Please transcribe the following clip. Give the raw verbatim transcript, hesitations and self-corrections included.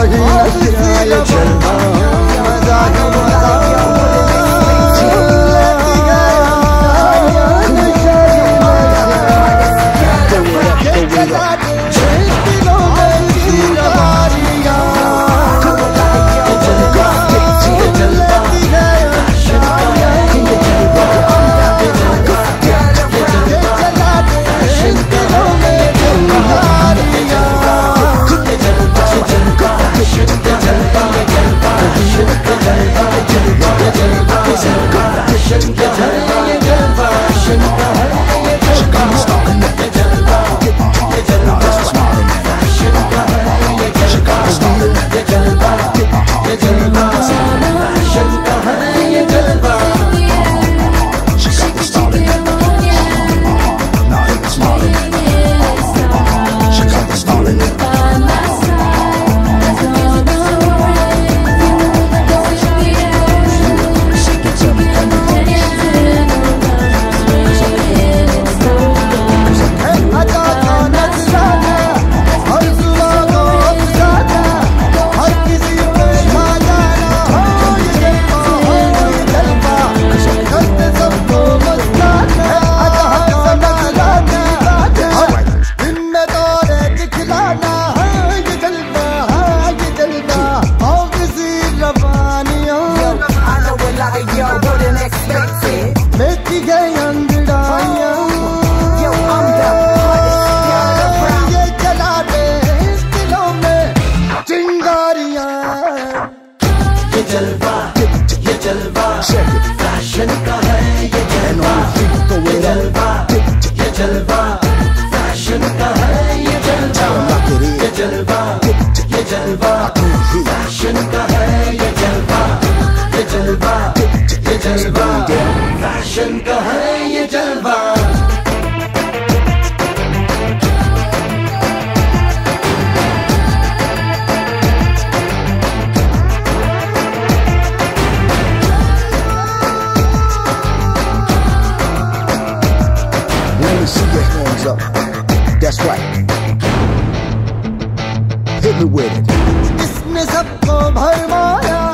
वही नशा ये जलवा मजा ही मजा जलवा ये जलवा फैशन का है ये जलवा ये जलवा ये जलवा फैशन का है ये जलवा ये जलवा ये जलवा फैशन का है ये जलवा ये जलवा ये जलवा फैशन का है ये जलवा See your hands up. That's right. Hit me with it. इसने सबको भरमाया